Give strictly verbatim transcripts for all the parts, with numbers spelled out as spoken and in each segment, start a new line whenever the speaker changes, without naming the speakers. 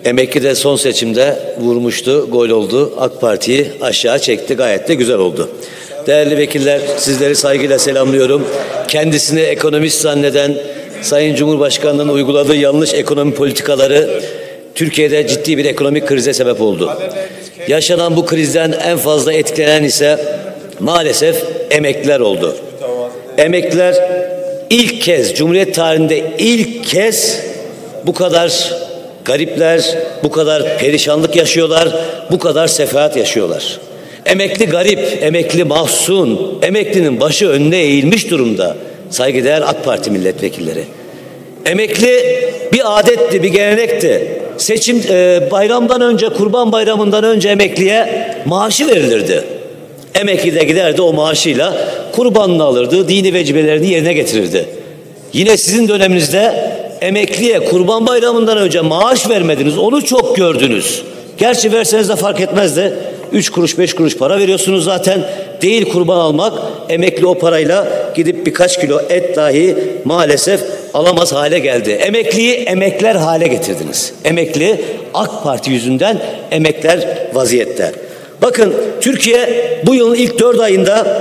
Emekli de son seçimde vurmuştu, gol oldu. AK Parti'yi aşağı çekti, gayet de güzel oldu. Değerli vekiller, sizleri saygıyla selamlıyorum. Kendisini ekonomist zanneden Sayın Cumhurbaşkanı'nın uyguladığı yanlış ekonomi politikaları Türkiye'de ciddi bir ekonomik krize sebep oldu. Yaşanan bu krizden en fazla etkilenen ise maalesef emekliler oldu. Emekliler ilk kez, Cumhuriyet tarihinde ilk kez bu kadar garipler, bu kadar perişanlık yaşıyorlar, bu kadar sefahat yaşıyorlar. Emekli garip, emekli mahzun, emeklinin başı önüne eğilmiş durumda. Saygıdeğer AK Parti milletvekilleri. Emekli bir adetti, bir gelenekti. Seçim e, bayramdan önce, Kurban Bayramı'ndan önce emekliye maaşı verilirdi. Emekli de giderdi o maaşıyla kurbanını alırdı, dini vecibelerini yerine getirirdi. Yine sizin döneminizde emekliye Kurban Bayramı'ndan önce maaş vermediniz, onu çok gördünüz. Gerçi verseniz de fark etmezdi. Üç kuruş beş kuruş para veriyorsunuz zaten. Değil kurban almak, emekli o parayla gidip birkaç kilo et dahi maalesef alamaz hale geldi. Emekliyi emekler hale getirdiniz. Emekli AK Parti yüzünden emekler vaziyette. Bakın Türkiye bu yılın ilk dört ayında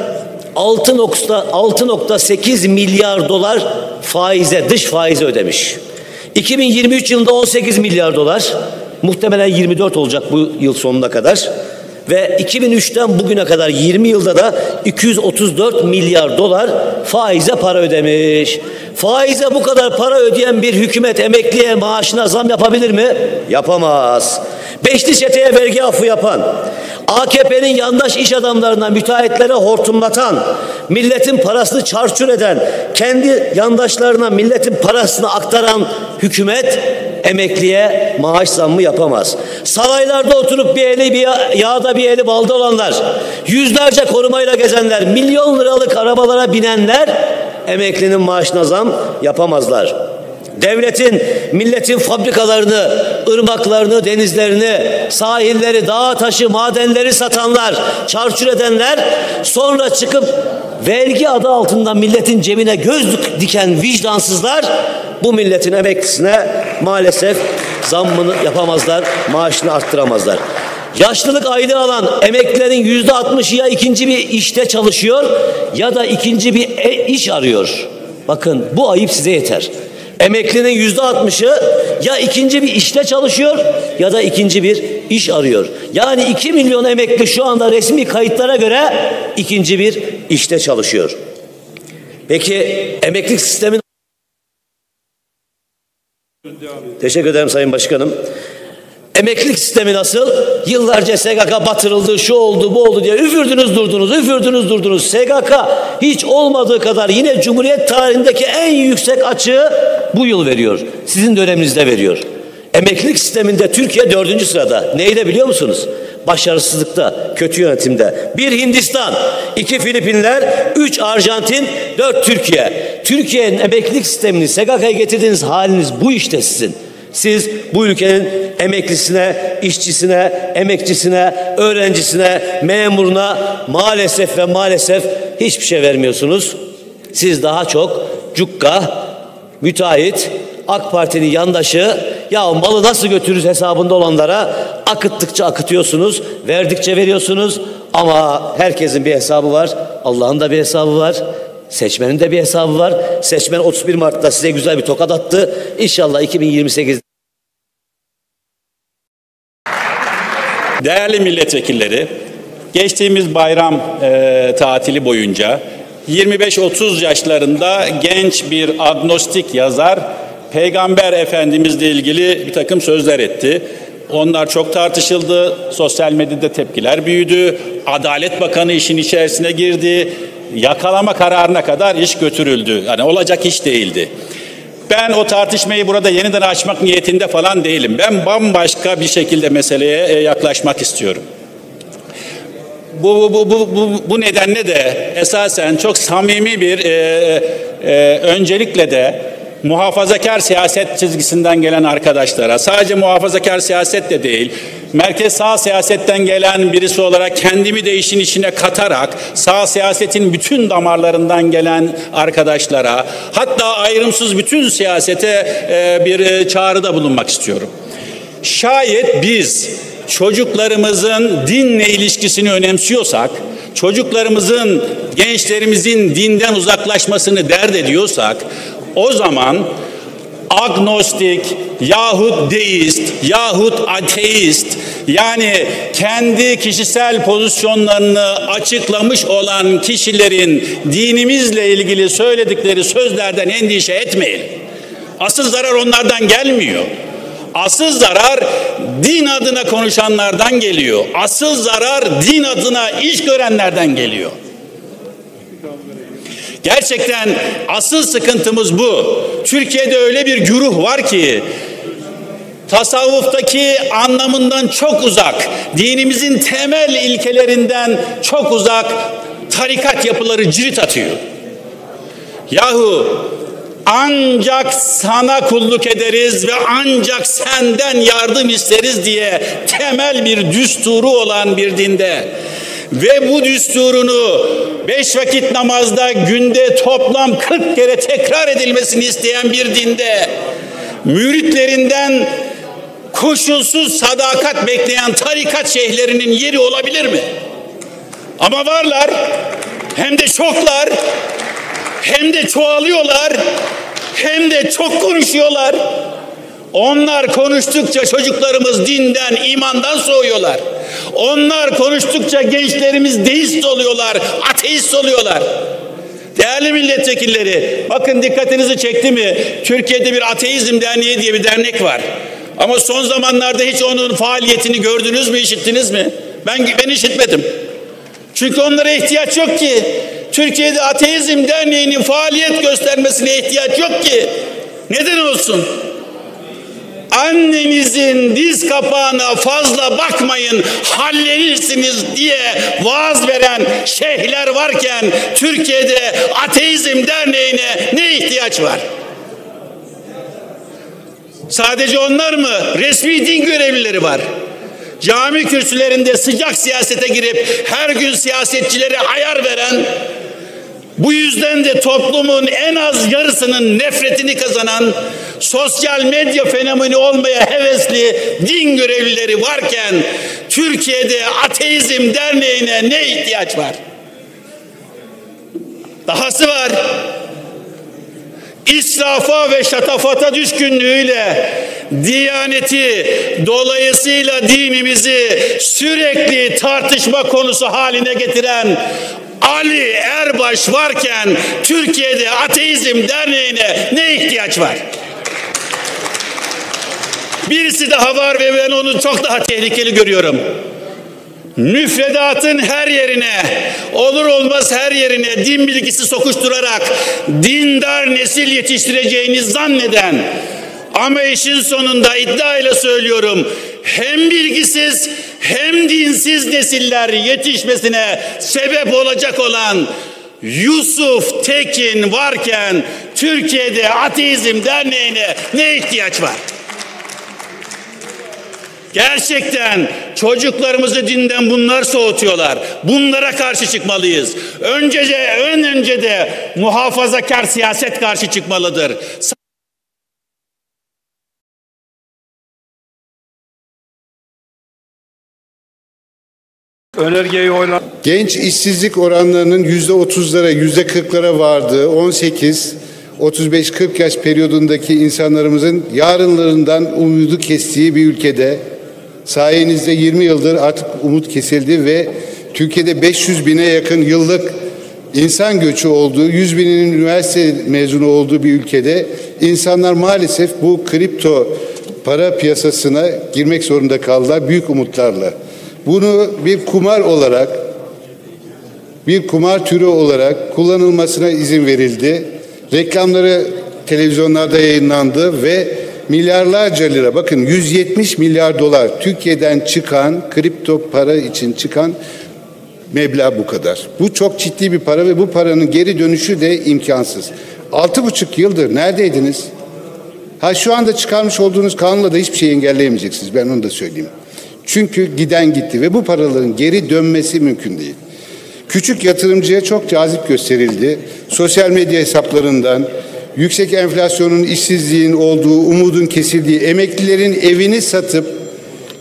altı nokta sekiz milyar dolar faize, dış faize ödemiş. iki bin yirmi üç yılında on sekiz milyar dolar, muhtemelen yirmi dört olacak bu yıl sonuna kadar. Ve iki bin üçten bugüne kadar yirmi yılda da iki yüz otuz dört milyar dolar faize para ödemiş. Faize bu kadar para ödeyen bir hükümet emekliye maaşına zam yapabilir mi? Yapamaz. Beşli çeteye vergi affı yapan, A K P'nin yandaş iş adamlarına, müteahhitlere hortumlatan, milletin parasını çarçur eden, kendi yandaşlarına milletin parasını aktaran hükümet emekliye maaş zammı yapamaz. Saraylarda oturup bir eli bir yağda bir eli balda olanlar, yüzlerce korumayla gezenler, milyon liralık arabalara binenler emeklinin maaşına zam yapamazlar. Devletin, milletin fabrikalarını, ırmaklarını, denizlerini, sahilleri, dağ taşı, madenleri satanlar, çarçur edenler, sonra çıkıp vergi adı altında milletin cebine göz diken vicdansızlar bu milletin emeklisine maalesef zammını yapamazlar, maaşını arttıramazlar. Yaşlılık aylığı alan emeklilerin yüzde altmışı ya ikinci bir işte çalışıyor ya da ikinci bir iş arıyor. Bakın bu ayıp size yeter. Emeklinin yüzde altmışı ya ikinci bir işte çalışıyor ya da ikinci bir iş arıyor. Yani iki milyon emekli şu anda resmi kayıtlara göre ikinci bir işte çalışıyor. Peki emeklilik sistemin... Teşekkür ederim Sayın Başkanım. Emeklilik sistemi nasıl? Yıllarca S G K batırıldı, şu oldu, bu oldu diye üfürdünüz durdunuz, üfürdünüz durdunuz. S G K hiç olmadığı kadar yine Cumhuriyet tarihindeki en yüksek açığı bu yıl veriyor. Sizin döneminizde veriyor. Emeklilik sisteminde Türkiye dördüncü sırada. Neyde biliyor musunuz? Başarısızlıkta, kötü yönetimde. Bir Hindistan, iki Filipinler, üç Arjantin, dört Türkiye. Türkiye'nin emeklilik sistemini S G K'ya getirdiğiniz haliniz bu işte sizin. Siz bu ülkenin emeklisine, işçisine, emekçisine, öğrencisine, memuruna maalesef ve maalesef hiçbir şey vermiyorsunuz. Siz daha çok cukka, müteahhit, AK Parti'nin yandaşı, ya malı nasıl götürürüz hesabında olanlara akıttıkça akıtıyorsunuz, verdikçe veriyorsunuz ama herkesin bir hesabı var, Allah'ın da bir hesabı var. Seçmenin de bir hesabı var. Seçmen otuz bir Mart'ta size güzel bir tokat attı. İnşallah iki bin yirmi sekiz.
Değerli milletvekilleri, geçtiğimiz bayram e, tatili boyunca yirmi beş otuz yaşlarında genç bir agnostik yazar Peygamber Efendimizle ilgili bir takım sözler etti. Onlar çok tartışıldı. Sosyal medyada tepkiler büyüdü. Adalet Bakanı işin içerisine girdi. Yakalama kararına kadar iş götürüldü. Yani olacak iş değildi. Ben o tartışmayı burada yeniden açmak niyetinde falan değilim. Ben bambaşka bir şekilde meseleye yaklaşmak istiyorum. Bu, bu, bu, bu, bu nedenle de esasen çok samimi bir e, e, öncelikle de muhafazakar siyaset çizgisinden gelen arkadaşlara, sadece muhafazakar siyaset de değil, merkez sağ siyasetten gelen birisi olarak kendimi de işin içine katarak sağ siyasetin bütün damarlarından gelen arkadaşlara, hatta ayrımsız bütün siyasete bir çağrıda bulunmak istiyorum. Şayet biz çocuklarımızın dinle ilişkisini önemsiyorsak, çocuklarımızın, gençlerimizin dinden uzaklaşmasını dert ediyorsak, o zaman agnostik yahut deist yahut ateist, yani kendi kişisel pozisyonlarını açıklamış olan kişilerin dinimizle ilgili söyledikleri sözlerden endişe etmeyelim. Asıl zarar onlardan gelmiyor. Asıl zarar din adına konuşanlardan geliyor. Asıl zarar din adına iş görenlerden geliyor. Gerçekten asıl sıkıntımız bu. Türkiye'de öyle bir güruh var ki tasavvuftaki anlamından çok uzak, dinimizin temel ilkelerinden çok uzak tarikat yapıları cirit atıyor. Yahu ancak sana kulluk ederiz ve ancak senden yardım isteriz diye temel bir düsturu olan bir dinde ve bu düsturunu beş vakit namazda günde toplam kırk kere tekrar edilmesini isteyen bir dinde müritlerinden koşulsuz sadakat bekleyen tarikat şeyhlerinin yeri olabilir mi? Ama varlar, hem de çoklar, hem de çoğalıyorlar, hem de çok konuşuyorlar. Onlar konuştukça çocuklarımız dinden, imandan soğuyorlar. Onlar konuştukça gençlerimiz deist oluyorlar, ateist oluyorlar. Değerli milletvekilleri, bakın dikkatinizi çekti mi? Türkiye'de bir Ateizm Derneği diye bir dernek var. Ama son zamanlarda hiç onun faaliyetini gördünüz mü, işittiniz mi? Ben, ben işitmedim. Çünkü onlara ihtiyaç yok ki. Türkiye'de Ateizm Derneği'nin faaliyet göstermesine ihtiyaç yok ki. Neden olsun? Annenizin diz kapağına fazla bakmayın, hallenirsiniz diye vaaz veren şeyhler varken Türkiye'de Ateizm Derneği'ne ne ihtiyaç var? Sadece onlar mı? Resmi din görevlileri var. Cami kürsülerinde sıcak siyasete girip her gün siyasetçilere ayar veren, bu yüzden de toplumun en az yarısının nefretini kazanan, sosyal medya fenomeni olmaya hevesli din görevlileri varken Türkiye'de Ateizm Derneği'ne ne ihtiyaç var? Dahası var. İsrafa ve şatafata düşkünlüğüyle Diyaneti, dolayısıyla dinimizi sürekli tartışma konusu haline getiren Ali Erbaş varken Türkiye'de Ateizm Derneği'ne ne ihtiyaç var? Birisi daha var ve ben onu çok daha tehlikeli görüyorum. Müfredatın her yerine, olur olmaz her yerine din bilgisi sokuşturarak dindar nesil yetiştireceğini zanneden, ama işin sonunda iddiayla söylüyorum, hem bilgisiz hem dinsiz nesiller yetişmesine sebep olacak olan Yusuf Tekin varken Türkiye'de Ateizm Derneği'ne ne ihtiyaç var? Gerçekten çocuklarımızı dinden bunlar soğutuyorlar. Bunlara karşı çıkmalıyız. Öncece, ön önce de muhafazakar siyaset karşı çıkmalıdır.
Önergeyi oyla.
Genç işsizlik oranlarının yüzde otuzlara, yüzde kırklara vardığı on sekiz otuz beş kırk yaş periyodundaki insanlarımızın yarınlarından umudu kestiği bir ülkede sayenizde yirmi yıldır artık umut kesildi ve Türkiye'de beş yüz bine yakın yıllık insan göçü olduğu, yüz binin üniversite mezunu olduğu bir ülkede insanlar maalesef bu kripto para piyasasına girmek zorunda kaldılar büyük umutlarla. Bunu bir kumar olarak, bir kumar türü olarak kullanılmasına izin verildi. Reklamları televizyonlarda yayınlandı ve milyarlarca lira, bakın yüz yetmiş milyar dolar Türkiye'den çıkan, kripto para için çıkan meblağ bu kadar. Bu çok ciddi bir para ve bu paranın geri dönüşü de imkansız. Altı buçuk yıldır neredeydiniz? Ha şu anda çıkarmış olduğunuz kanunla da hiçbir şey engelleyemeyeceksiniz. Ben onu da söyleyeyim. Çünkü giden gitti ve bu paraların geri dönmesi mümkün değil. Küçük yatırımcıya çok cazip gösterildi. Sosyal medya hesaplarından, yüksek enflasyonun, işsizliğin olduğu, umudun kesildiği, emeklilerin evini satıp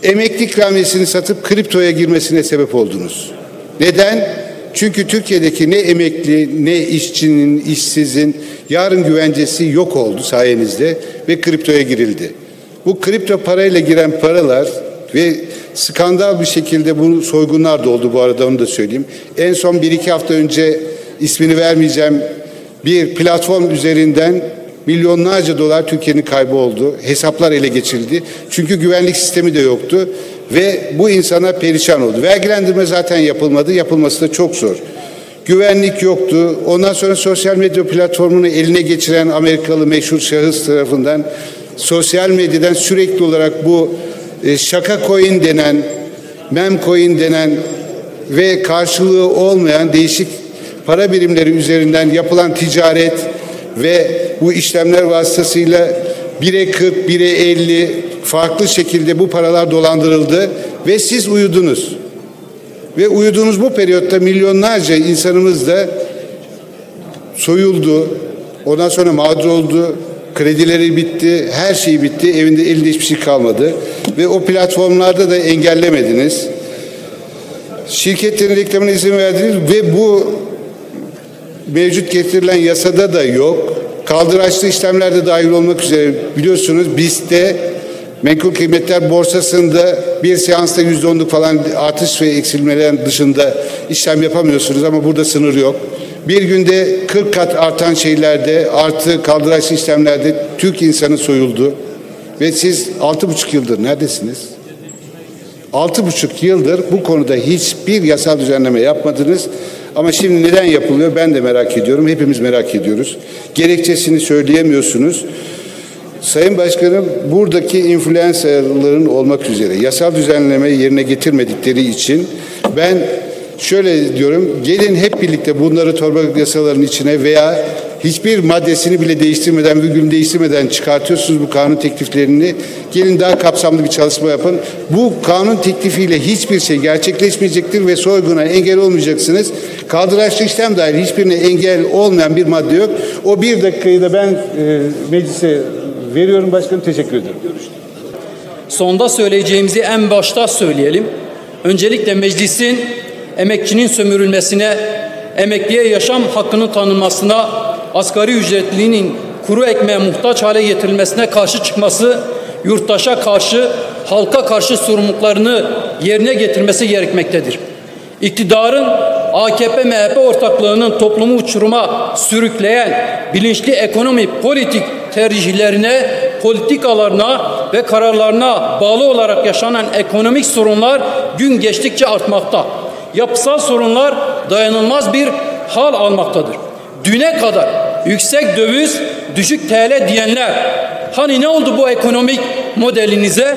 emekli ikramiyesini satıp kriptoya girmesine sebep oldunuz. Neden? Çünkü Türkiye'deki ne emekli, ne işçinin, işsizin yarın güvencesi yok oldu sayenizde ve kriptoya girildi. Bu kripto parayla giren paralar ve skandal bir şekilde bu soygunlar da oldu, bu arada onu da söyleyeyim. En son bir iki hafta önce, ismini vermeyeceğim, bir platform üzerinden milyonlarca dolar Türkiye'nin kaybı oldu. Hesaplar ele geçirildi. Çünkü güvenlik sistemi de yoktu ve bu insanlar perişan oldu. Vergilendirme zaten yapılmadı. Yapılması da çok zor. Güvenlik yoktu. Ondan sonra sosyal medya platformunu eline geçiren Amerikalı meşhur şahıs tarafından sosyal medyadan sürekli olarak bu e, şaka coin denen, mem coin denen ve karşılığı olmayan değişik para birimleri üzerinden yapılan ticaret ve bu işlemler vasıtasıyla bire kırk, bire elli farklı şekilde bu paralar dolandırıldı ve siz uyudunuz. Ve uyuduğunuz bu periyotta milyonlarca insanımız da soyuldu. Ondan sonra mağdur oldu. Kredileri bitti. Her şey bitti. Evinde elinde hiçbir şey kalmadı. Ve o platformlarda da engellemediniz. Şirketlerin reklamına izin verdiniz ve bu mevcut getirilen yasada da yok. Kaldıraçlı işlemlerde dahil olmak üzere biliyorsunuz B İ S T'te menkul kıymetler borsasında bir seansta yüzde onluk falan artış ve eksilmelerin dışında işlem yapamıyorsunuz ama burada sınır yok. Bir günde kırk kat artan şeylerde artı kaldıraçlı işlemlerde Türk insanı soyuldu. Ve siz altı buçuk yıldır neredesiniz? Altı buçuk yıldır bu konuda hiçbir yasal düzenleme yapmadınız. Ama şimdi neden yapılıyor ben de merak ediyorum. Hepimiz merak ediyoruz. Gerekçesini söyleyemiyorsunuz. Sayın Başkanım, buradaki influencerların olmak üzere yasal düzenlemeyi yerine getirmedikleri için ben şöyle diyorum, gelin hep birlikte bunları torbalık yasaların içine veya hiçbir maddesini bile değiştirmeden, virgülünü değiştirmeden çıkartıyorsunuz bu kanun tekliflerini. Gelin daha kapsamlı bir çalışma yapın. Bu kanun teklifiyle hiçbir şey gerçekleşmeyecektir ve soyguna engel olmayacaksınız. Kaldıraçlı işlem dahil hiçbirine engel olmayan bir madde yok. O bir dakikayı da ben e, meclise veriyorum başkanım. Teşekkür ederim.
Sonda söyleyeceğimizi en başta söyleyelim. Öncelikle meclisin emekçinin sömürülmesine, emekliye yaşam hakkının tanınmasına, asgari ücretlinin kuru ekmeğe muhtaç hale getirilmesine karşı çıkması, yurttaşa karşı, halka karşı sorumluluklarını yerine getirmesi gerekmektedir. İktidarın A K P M H P ortaklığının toplumu uçuruma sürükleyen bilinçli ekonomi politik tercihlerine, politikalarına ve kararlarına bağlı olarak yaşanan ekonomik sorunlar gün geçtikçe artmakta. Yapısal sorunlar dayanılmaz bir hal almaktadır. Düne kadar yüksek döviz, düşük T L diyenler, hani ne oldu bu ekonomik modelinize?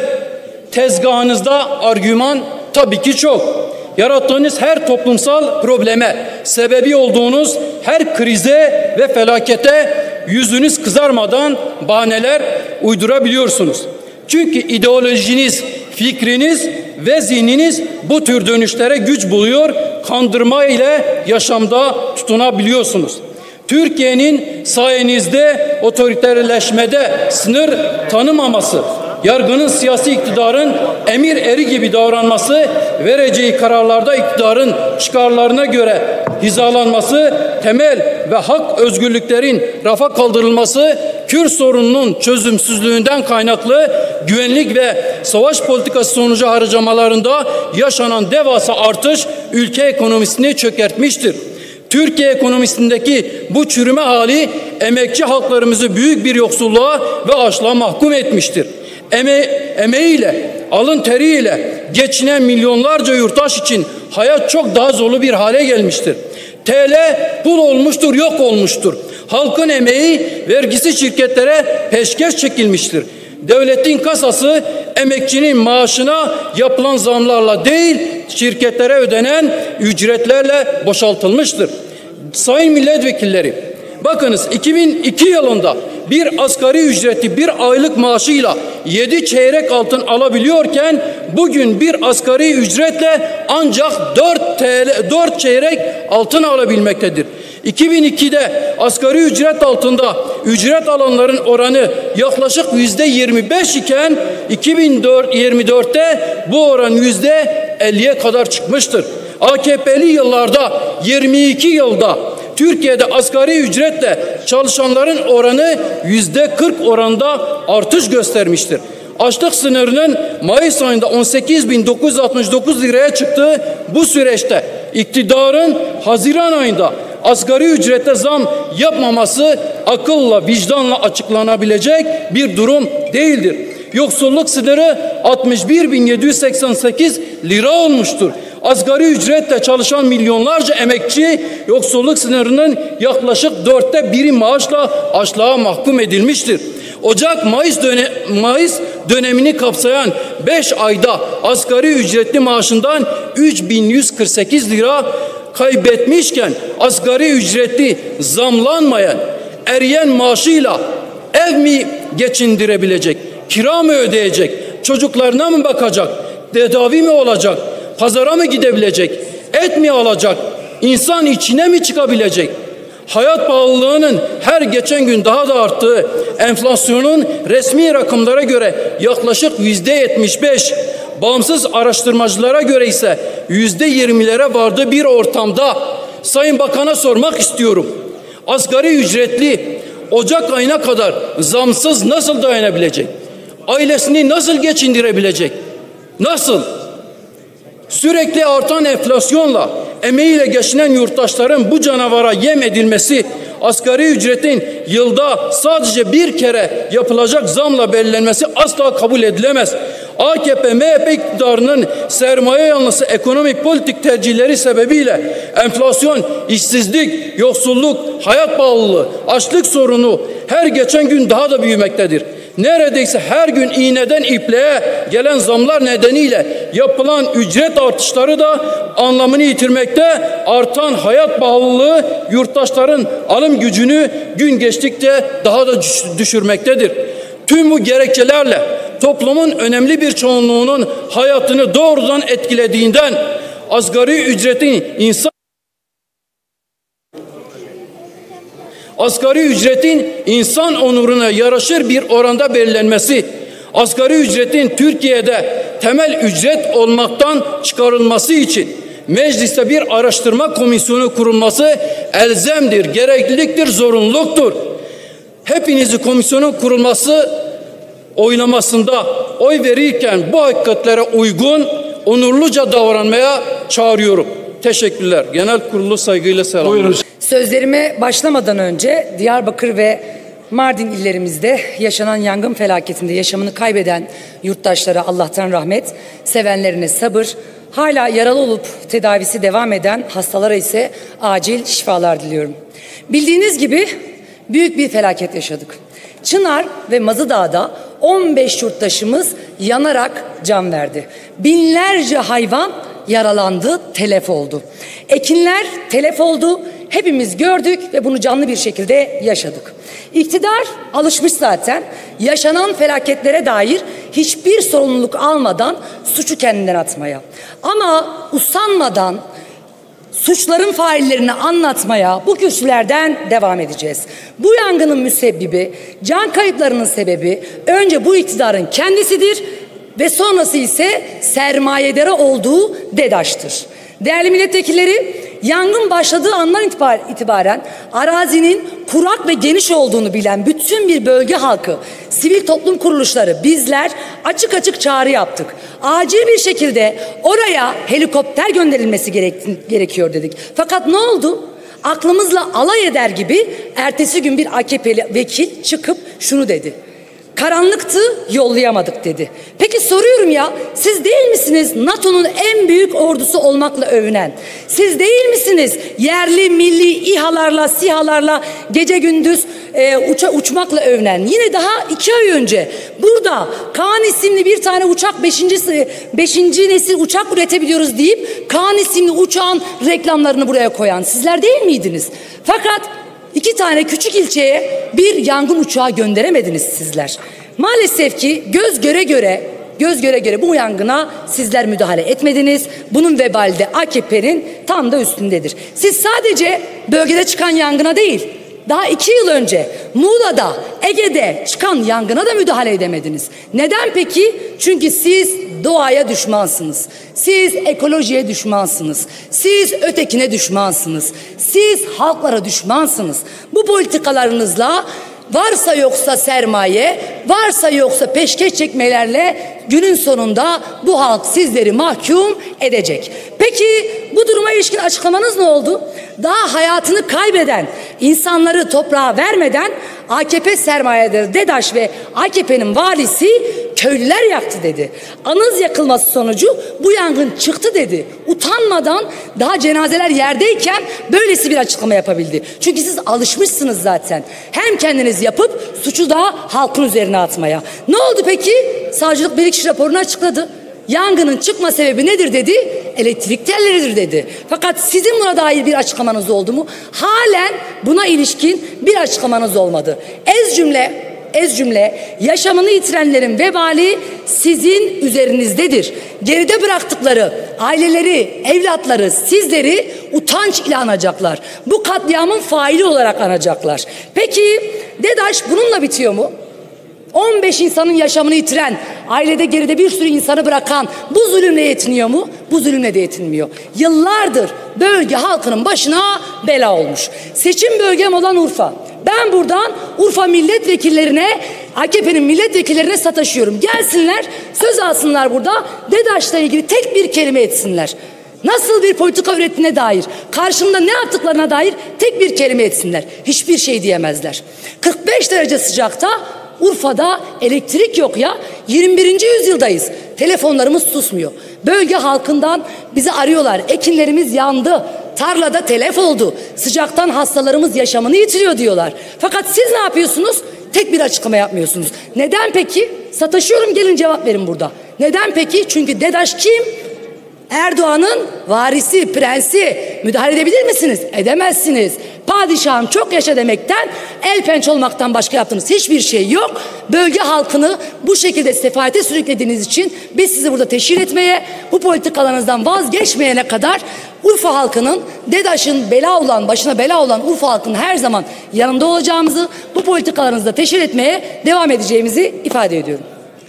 Tezgahınızda argüman tabii ki çok. Yarattığınız her toplumsal probleme, sebebi olduğunuz her krize ve felakete yüzünüz kızarmadan bahaneler uydurabiliyorsunuz. Çünkü ideolojiniz, fikriniz ve zihniniz bu tür dönüşlere güç buluyor, kandırma ile yaşamda tutunabiliyorsunuz. Türkiye'nin sayenizde otoriterleşmede sınır tanımaması, yargının siyasi iktidarın emir eri gibi davranması, vereceği kararlarda iktidarın çıkarlarına göre hizalanması, temel ve hak özgürlüklerin rafa kaldırılması, Kürt sorununun çözümsüzlüğünden kaynaklı güvenlik ve savaş politikası sonucu harcamalarında yaşanan devasa artış ülke ekonomisini çökertmiştir. Türkiye ekonomisindeki bu çürüme hali emekçi halklarımızı büyük bir yoksulluğa ve açlığa mahkum etmiştir. Eme emeğiyle, alın teriyle geçinen milyonlarca yurttaş için hayat çok daha zorlu bir hale gelmiştir. T L pul olmuştur, yok olmuştur. Halkın emeği vergisi şirketlere peşkeş çekilmiştir. Devletin kasası emekçinin maaşına yapılan zamlarla değil, şirketlere ödenen ücretlerle boşaltılmıştır. Sayın milletvekilleri, bakınız iki bin iki yılında bir asgari ücreti bir aylık maaşıyla yedi çeyrek altın alabiliyorken bugün bir asgari ücretle ancak dört T L, dört çeyrek altın alabilmektedir. iki bin ikide asgari ücret altında ücret alanların oranı yaklaşık yüzde yirmi beş iken iki bin yirmi dörtte bu oran yüzde elliye kadar çıkmıştır. A K P'li yıllarda yirmi iki yılda Türkiye'de asgari ücretle çalışanların oranı yüzde kırk oranında artış göstermiştir. Açlık sınırının Mayıs ayında on sekiz bin dokuz yüz altmış dokuz liraya çıktığı bu süreçte iktidarın Haziran ayında asgari ücrete zam yapmaması akılla, vicdanla açıklanabilecek bir durum değildir. Yoksulluk sınırı altmış bir bin yedi yüz seksen sekiz lira olmuştur. Asgari ücretle çalışan milyonlarca emekçi yoksulluk sınırının yaklaşık dörtte biri maaşla açlığa mahkum edilmiştir. Ocak-Mayıs dönem, Mayıs dönemini kapsayan beş ayda asgari ücretli maaşından üç bin yüz kırk sekiz lira kaybetmişken asgari ücretli zamlanmayan eriyen maaşıyla ev mi geçindirebilecek, kira mı ödeyecek, çocuklarına mı bakacak, tedavi mi olacak, pazara mı gidebilecek, et mi alacak, insan içine mi çıkabilecek? Hayat pahalılığının her geçen gün daha da arttığı, enflasyonun resmi rakamlara göre yaklaşık yüzde yetmiş beş, bağımsız araştırmacılara göre ise yüzde yirmilere vardığı bir ortamda Sayın Bakan'a sormak istiyorum. Asgari ücretli Ocak ayına kadar zamsız nasıl dayanabilecek? Ailesini nasıl geçindirebilecek? Nasıl? Sürekli artan enflasyonla emeğiyle geçinen yurttaşların bu canavara yem edilmesi, asgari ücretin yılda sadece bir kere yapılacak zamla belirlenmesi asla kabul edilemez. A K P M H P iktidarının sermaye yanlısı ekonomik politik tercihleri sebebiyle enflasyon, işsizlik, yoksulluk, hayat pahalılığı, açlık sorunu her geçen gün daha da büyümektedir. Neredeyse her gün iğneden ipliğe gelen zamlar nedeniyle yapılan ücret artışları da anlamını yitirmekte, artan hayat pahalılığı yurttaşların alım gücünü gün geçtikçe daha da düşürmektedir. Tüm bu gerekçelerle toplumun önemli bir çoğunluğunun hayatını doğrudan etkilediğinden asgari ücretin insan Asgari ücretin insan onuruna yaraşır bir oranda belirlenmesi, asgari ücretin Türkiye'de temel ücret olmaktan çıkarılması için mecliste bir araştırma komisyonu kurulması elzemdir, gerekliliktir, zorunluluktur. Hepinizi komisyonun kurulması oylamasında oy verirken bu hakikatlere uygun, onurluca davranmaya çağırıyorum. Teşekkürler. Genel kurulu saygıyla selamlıyorum.
Sözlerime başlamadan önce Diyarbakır ve Mardin illerimizde yaşanan yangın felaketinde yaşamını kaybeden yurttaşlara Allah'tan rahmet, sevenlerine sabır, hala yaralı olup tedavisi devam eden hastalara ise acil şifalar diliyorum. Bildiğiniz gibi büyük bir felaket yaşadık. Çınar ve Mazıdağ'da on beş yurttaşımız yanarak can verdi. Binlerce hayvan yaralandı, telef oldu. Ekinler telef oldu. Hepimiz gördük ve bunu canlı bir şekilde yaşadık. İktidar alışmış zaten yaşanan felaketlere dair hiçbir sorumluluk almadan suçu kendinden atmaya. Ama usanmadan suçların faillerini anlatmaya bu kürsülerden devam edeceğiz. Bu yangının müsebbibi, can kayıplarının sebebi önce bu iktidarın kendisidir ve sonrası ise sermayedara olduğu DEDAŞ'tır. Değerli milletvekilleri, yangın başladığı andan itibaren arazinin kurak ve geniş olduğunu bilen bütün bir bölge halkı, sivil toplum kuruluşları, bizler açık açık çağrı yaptık. Acil bir şekilde oraya helikopter gönderilmesi gerekiyor dedik. Fakat ne oldu? Aklımızla alay eder gibi ertesi gün bir A K P'li vekil çıkıp şunu dedi: karanlıktı, yollayamadık dedi. Peki soruyorum ya, siz değil misiniz NATO'nun en büyük ordusu olmakla övünen? Siz değil misiniz yerli milli İHA'larla, SİHA'larla gece gündüz e, uça, uçmakla övünen? Yine daha iki ay önce burada Kaan isimli bir tane uçak, beşinci, beşinci nesil uçak üretebiliyoruz deyip Kaan isimli uçağın reklamlarını buraya koyan sizler değil miydiniz? Fakat İki tane küçük ilçeye bir yangın uçağı gönderemediniz sizler. Maalesef ki göz göre göre göz göre göre bu yangına sizler müdahale etmediniz. Bunun vebali de A K P'nin tam da üstündedir. Siz sadece bölgede çıkan yangına değil, daha iki yıl önce Muğla'da, Ege'de çıkan yangına da müdahale edemediniz. Neden peki? Çünkü siz doğaya düşmansınız. Siz ekolojiye düşmansınız. Siz ötekine düşmansınız. Siz halklara düşmansınız. Bu politikalarınızla varsa yoksa sermaye, varsa yoksa peşkeş çekmelerle günün sonunda bu halk sizleri mahkum edecek. Peki bu duruma ilişkin açıklamanız ne oldu? Daha hayatını kaybeden insanları toprağa vermeden A K P sermayeleri DEDAŞ ve A K P'nin valisi köylüler yaktı dedi. Anız yakılması sonucu bu yangın çıktı dedi. Utanmadan daha cenazeler yerdeyken böylesi bir açıklama yapabildi. Çünkü siz alışmışsınız zaten. Hem kendiniz yapıp suçu da halkın üzerine atmaya. Ne oldu peki? Savcılık bilirkişi raporunu açıkladı. Yangının çıkma sebebi nedir dedi? Elektrik telleridir dedi. Fakat sizin buna dair bir açıklamanız oldu mu? Halen buna ilişkin bir açıklamanız olmadı. Ez cümle, ez cümle yaşamını yitirenlerin vebali sizin üzerinizdedir. Geride bıraktıkları aileleri, evlatları, sizleri utanç ile anacaklar. Bu katliamın faili olarak anacaklar. Peki DEDAŞ bununla bitiyor mu? on beş insanın yaşamını yitiren, ailede geride bir sürü insanı bırakan bu zulümle yetiniyor mu? Bu zulümle de yetinmiyor. Yıllardır bölge halkının başına bela olmuş. Seçim bölgem olan Urfa. Ben buradan Urfa milletvekillerine, A K P'nin milletvekillerine sataşıyorum. Gelsinler, söz alsınlar burada, DEDAŞ'la ilgili tek bir kelime etsinler. Nasıl bir politika ürettiğine dair, karşımda ne yaptıklarına dair tek bir kelime etsinler. Hiçbir şey diyemezler. kırk beş derece sıcakta Urfa'da elektrik yok ya. yirmi birinci yüzyıldayız. Telefonlarımız susmuyor. Bölge halkından bizi arıyorlar. Ekinlerimiz yandı. Tarlada telef oldu. Sıcaktan hastalarımız yaşamını yitiriyor diyorlar. Fakat siz ne yapıyorsunuz? Tek bir açıklama yapmıyorsunuz. Neden peki? Sataşıyorum, gelin cevap verin burada. Neden peki? Çünkü DEDAŞ kim? Erdoğan'ın varisi, prensi. Müdahale edebilir misiniz? Edemezsiniz. Padişahım çok yaşa demekten, el penç olmaktan başka yaptığınız hiçbir şey yok. Bölge halkını bu şekilde sefalete sürüklediğiniz için biz sizi burada teşhir etmeye, bu politikalarınızdan vazgeçmeyene kadar Urfa halkının, DEDAŞ'ın bela olan, başına bela olan Urfa halkının her zaman yanında olacağımızı, bu politikalarınızda teşhir etmeye devam edeceğimizi ifade ediyorum.